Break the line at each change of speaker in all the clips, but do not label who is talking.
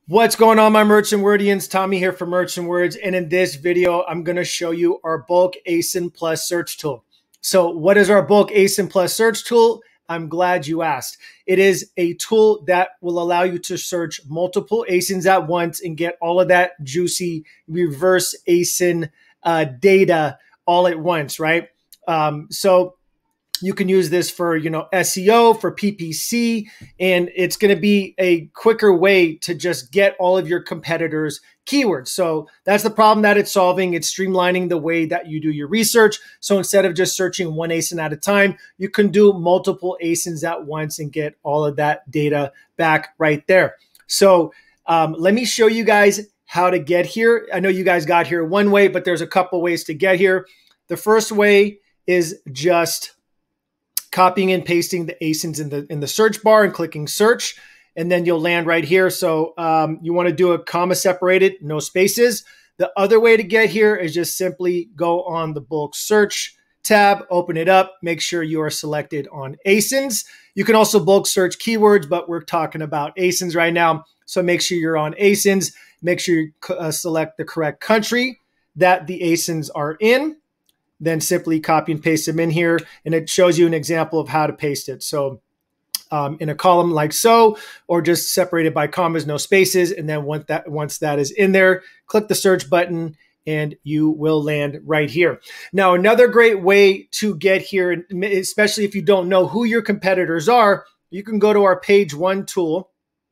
What's going on, my Merchant Wordians? Tommy here for Merchant Words, and in this video, I'm going to show you our bulk ASIN plus search tool. So what is our bulk ASIN plus search tool? I'm glad you asked. It is a tool that will allow you to search multiple ASINs at once and get all of that juicy reverse ASIN data all at once, right? So you can use this for, SEO, for PPC, and it's going to be a quicker way to just get all of your competitors' keywords. So that's the problem that it's solving. It's streamlining the way that you do your research. So instead of just searching one ASIN at a time, you can do multiple ASINs at once and get all of that data back right there. So let me show you guys how to get here. I know you guys got here one way, but there's a couple ways to get here. The first way is just copying and pasting the ASINs in the search bar and clicking search, and then you'll land right here. So you want to do a comma separated, no spaces. The other way to get here is just simply go on the bulk search tab, open it up, make sure you are selected on ASINs. You can also bulk search keywords, but we're talking about ASINs right now. So make sure you're on ASINs. Make sure you select the correct country that the ASINs are in. Then simply copy and paste them in here, and it shows you an example of how to paste it. So in a column like so, or just separated by commas, no spaces. And then once that is in there, click the search button and you will land right here. Now, another great way to get here, especially if you don't know who your competitors are, you can go to our page one tool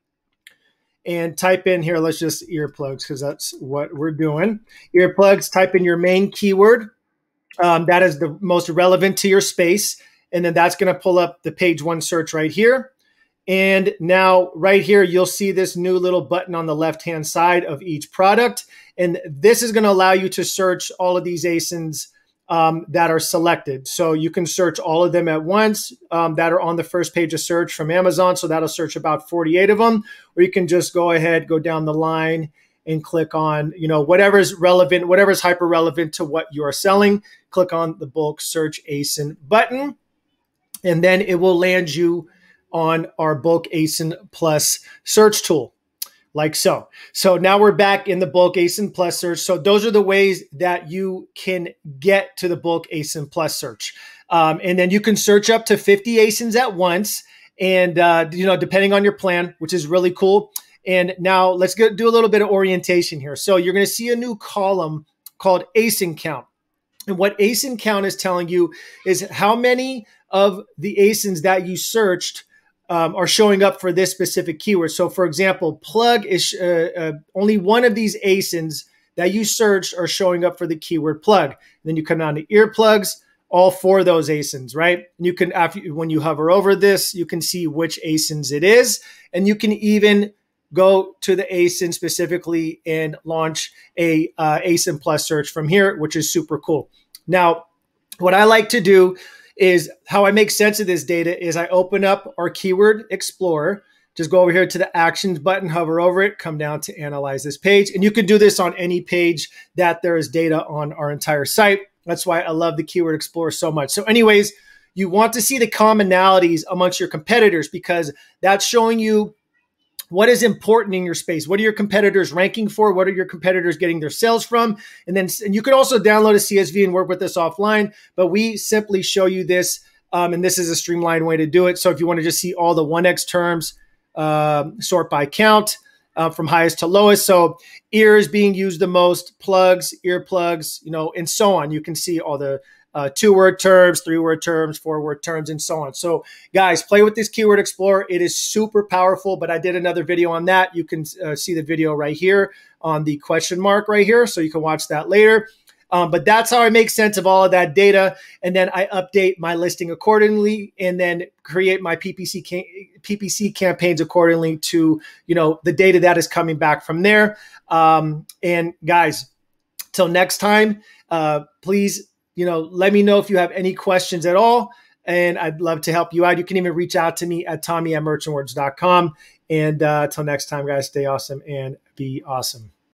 and type in here, let's just earplugs, because that's what we're doing. Earplugs, type in your main keyword. That is the most relevant to your space. And then that's going to pull up the page one search right here. And now right here, you'll see this new little button on the left-hand side of each product. And this is going to allow you to search all of these ASINs that are selected. So you can search all of them at once that are on the first page of search from Amazon. So that'll search about 48 of them. Or you can just go ahead, go down the line and click on, whatever's relevant, whatever's hyper relevant to what you are selling. Click on the bulk search ASIN button, and then it will land you on our bulk ASIN plus search tool, like so. So now we're back in the bulk ASIN plus search. So those are the ways that you can get to the bulk ASIN plus search. And then you can search up to 50 ASINs at once, and depending on your plan, which is really cool. And now let's do a little bit of orientation here. So you're going to see a new column called ASIN count. And what ASIN count is telling you is how many of the ASINs that you searched are showing up for this specific keyword. So for example, plug is only one of these ASINs that you searched are showing up for the keyword plug. And then you come down to earplugs, all four of those ASINs, right? And you can, when you hover over this, you can see which ASINs it is. And you can even go to the ASIN specifically and launch a ASIN plus search from here, which is super cool. Now, what I like to do is how I make sense of this data is I open up our Keyword Explorer, just go over here to the Actions button, hover over it, come down to Analyze this page. And you can do this on any page that there is data on our entire site. That's why I love the Keyword Explorer so much. So anyways, you want to see the commonalities amongst your competitors because that's showing you what is important in your space. What are your competitors ranking for? What are your competitors getting their sales from? And you can also download a CSV and work with this offline, but we simply show you this, and this is a streamlined way to do it. So if you want to just see all the 1X terms, sort by count from highest to lowest. So ears being used the most, plugs, earplugs, and so on. You can see all the 2-word terms, 3-word terms, 4-word terms, and so on. So guys, play with this Keyword Explorer. It is super powerful, but I did another video on that. You can see the video right here on the question mark right here. So you can watch that later. But that's how I make sense of all of that data. And then I update my listing accordingly and then create my PPC campaigns accordingly to, the data that is coming back from there. And guys, till next time, please, let me know if you have any questions at all, and I'd love to help you out. You can even reach out to me at tommy@merchantwords.com. And till next time, guys, stay awesome and be awesome.